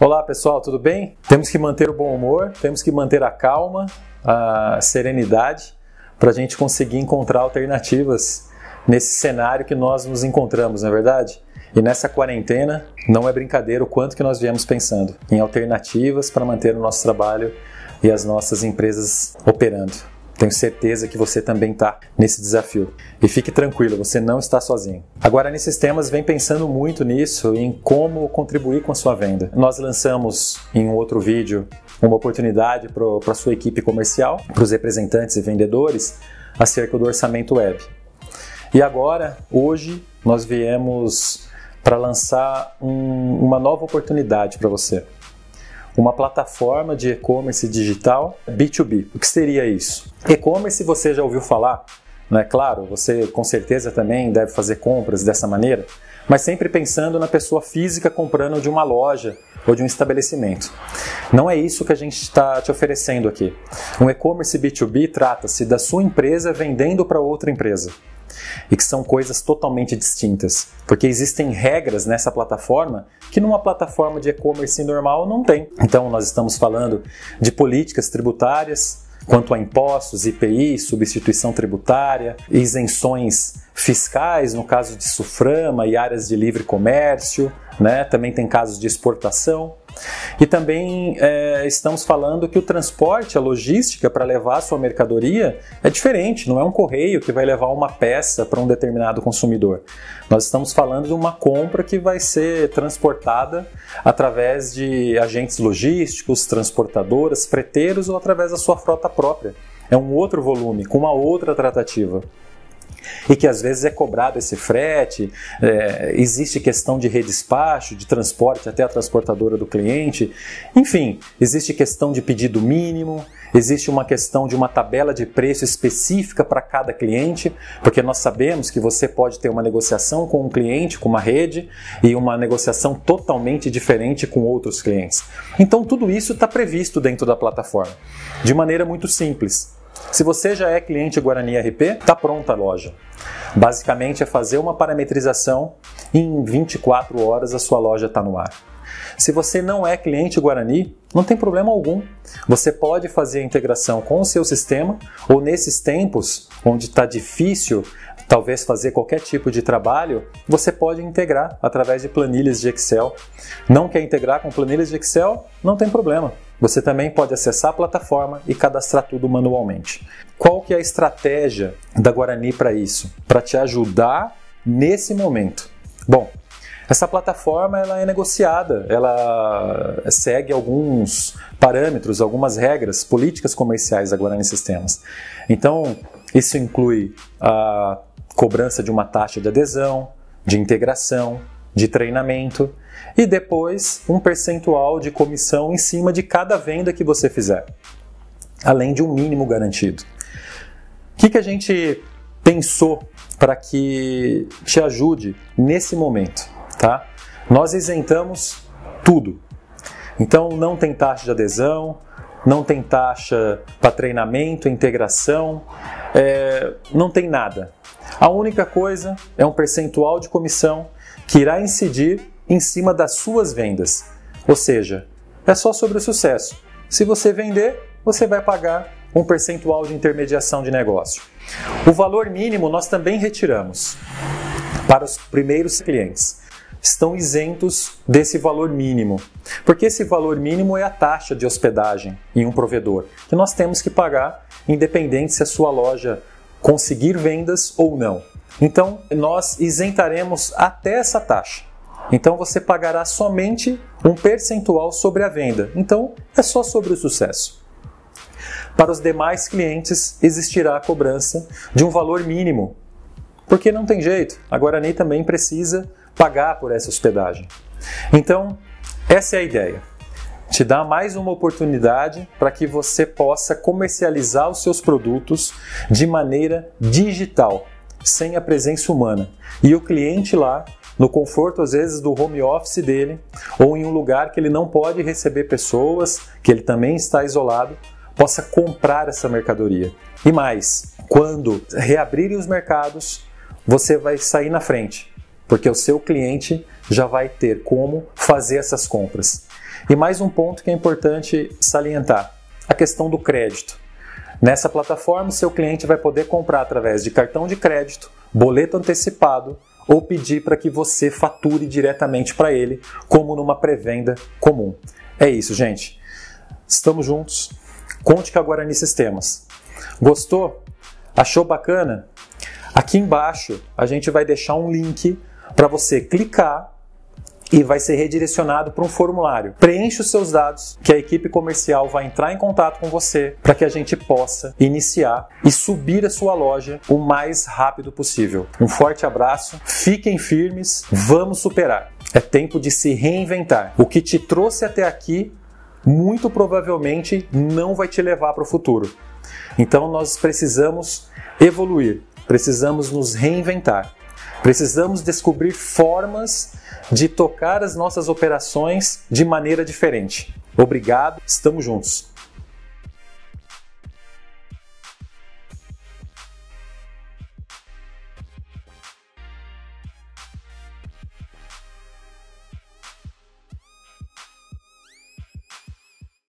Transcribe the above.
Olá pessoal, tudo bem? Temos que manter o bom humor, temos que manter a calma, a serenidade para a gente conseguir encontrar alternativas nesse cenário que nós nos encontramos, não é verdade? E nessa quarentena não é brincadeira o quanto que nós viemos pensando em alternativas para manter o nosso trabalho e as nossas empresas operando. Tenho certeza que você também está nesse desafio. E fique tranquilo, você não está sozinho. Agora, nesses temas, vem pensando muito nisso, em como contribuir com a sua venda. Nós lançamos em um outro vídeo uma oportunidade para a sua equipe comercial, para os representantes e vendedores, acerca do orçamento web. E agora, hoje, nós viemos para lançar uma nova oportunidade para você. Uma plataforma de e-commerce digital B2B. O que seria isso? E-commerce você já ouviu falar, não é claro? Você com certeza também deve fazer compras dessa maneira, mas sempre pensando na pessoa física comprando de uma loja ou de um estabelecimento. Não é isso que a gente está te oferecendo aqui. Um e-commerce B2B trata-se da sua empresa vendendo para outra empresa. E que são coisas totalmente distintas, porque existem regras nessa plataforma que numa plataforma de e-commerce normal não tem. Então nós estamos falando de políticas tributárias, quanto a impostos, IPI, substituição tributária, isenções fiscais, no caso de SUFRAMA e áreas de livre comércio, né? Também tem casos de exportação. E também estamos falando que o transporte, a logística para levar a sua mercadoria é diferente, não é um correio que vai levar uma peça para um determinado consumidor. Nós estamos falando de uma compra que vai ser transportada através de agentes logísticos, transportadoras, freteiros ou através da sua frota própria. É um outro volume, com uma outra tratativa. E que às vezes é cobrado esse frete, existe questão de redespacho, de transporte até a transportadora do cliente, enfim, existe questão de pedido mínimo, existe uma questão de uma tabela de preço específica para cada cliente, porque nós sabemos que você pode ter uma negociação com um cliente, com uma rede, e uma negociação totalmente diferente com outros clientes. Então tudo isso está previsto dentro da plataforma, de maneira muito simples. Se você já é cliente Guarani RP, está pronta a loja. Basicamente é fazer uma parametrização e em 24 horas a sua loja está no ar. Se você não é cliente Guarani, não tem problema algum. Você pode fazer a integração com o seu sistema ou nesses tempos onde está difícil talvez fazer qualquer tipo de trabalho, você pode integrar através de planilhas de Excel. Não quer integrar com planilhas de Excel? Não tem problema. Você também pode acessar a plataforma e cadastrar tudo manualmente. Qual que é a estratégia da Guarani para isso? Para te ajudar nesse momento. Bom, essa plataforma ela é negociada, ela segue alguns parâmetros, algumas regras, políticas comerciais da Guarani Sistemas. Então, isso inclui a cobrança de uma taxa de adesão, de integração, de treinamento e depois um percentual de comissão em cima de cada venda que você fizer, além de um mínimo garantido. O que a gente pensou para que te ajude nesse momento? Tá? Nós isentamos tudo. Então não tem taxa de adesão, não tem taxa para treinamento, integração, não tem nada. A única coisa é um percentual de comissão que irá incidir em cima das suas vendas. Ou seja, é só sobre o sucesso. Se você vender, você vai pagar um percentual de intermediação de negócio. O valor mínimo nós também retiramos para os primeiros clientes. Estão isentos desse valor mínimo, porque esse valor mínimo é a taxa de hospedagem em um provedor, que nós temos que pagar independente se a sua loja conseguir vendas ou não. Então, nós isentaremos até essa taxa. Então, você pagará somente um percentual sobre a venda. Então, é só sobre o sucesso. Para os demais clientes, existirá a cobrança de um valor mínimo, porque não tem jeito. A Guarani também precisa pagar por essa hospedagem. Então, essa é a ideia. Te dá mais uma oportunidade para que você possa comercializar os seus produtos de maneira digital, sem a presença humana. E o cliente lá, no conforto às vezes do home office dele, ou em um lugar que ele não pode receber pessoas, que ele também está isolado, possa comprar essa mercadoria. E mais, quando reabrirem os mercados, você vai sair na frente, porque o seu cliente já vai ter como fazer essas compras. E mais um ponto que é importante salientar, a questão do crédito. Nessa plataforma, seu cliente vai poder comprar através de cartão de crédito, boleto antecipado ou pedir para que você fature diretamente para ele, como numa pré-venda comum. É isso, gente. Estamos juntos. Conte com a Guarani Sistemas. Gostou? Achou bacana? Aqui embaixo a gente vai deixar um link para você clicar e vai ser redirecionado para um formulário. Preencha os seus dados, que a equipe comercial vai entrar em contato com você para que a gente possa iniciar e subir a sua loja o mais rápido possível. Um forte abraço, fiquem firmes, vamos superar. É tempo de se reinventar. O que te trouxe até aqui, muito provavelmente não vai te levar para o futuro. Então nós precisamos evoluir, precisamos nos reinventar. Precisamos descobrir formas de tocar as nossas operações de maneira diferente. Obrigado, estamos juntos.